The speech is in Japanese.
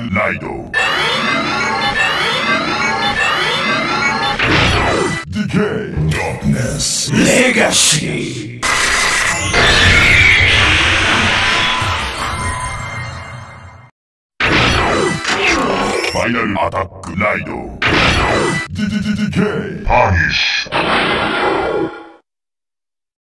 ライド。Decay Darkness Legacy。ファイナルアタックライド。Decay Punish。